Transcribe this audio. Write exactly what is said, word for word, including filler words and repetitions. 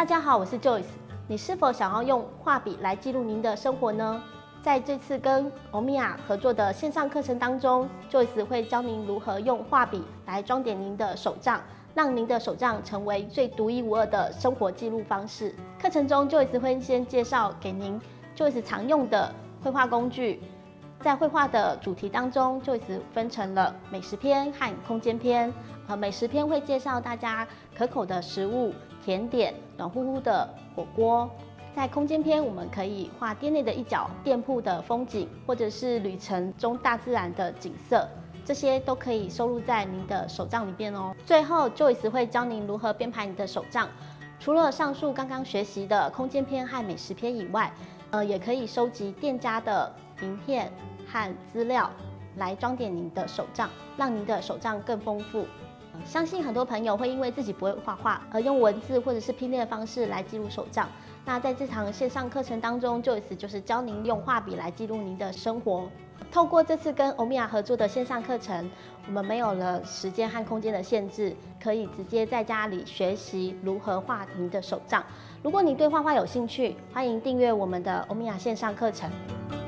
大家好，我是 Joyce。你是否想要用画笔来记录您的生活呢？在这次跟欧米亚合作的线上课程当中 ，Joyce 会教您如何用画笔来装点您的手账，让您的手账成为最独一无二的生活记录方式。课程中 ，Joyce 会先介绍给您 Joyce 常用的绘画工具。在绘画的主题当中 ，Joyce 分成了美食篇和空间篇。呃，美食篇会介绍大家可口的食物、甜点、暖乎乎的火锅。在空间篇，我们可以画店内的一角、店铺的风景，或者是旅程中大自然的景色，这些都可以收录在您的手账里面哦。最后 ，Joyce 会教您如何编排你的手账。除了上述刚刚学习的空间篇和美食篇以外，呃，也可以收集店家的名片和资料来装点您的手账，让您的手账更丰富。呃、相信很多朋友会因为自己不会画画，而用文字或者是拼列的方式来记录手账。那在这堂线上课程当中 ，Joyce 就是教您用画笔来记录您的生活。透过这次跟欧米亚合作的线上课程，我们没有了时间和空间的限制，可以直接在家里学习如何画您的手账。如果你对画画有兴趣，欢迎订阅我们的欧米亚线上课程。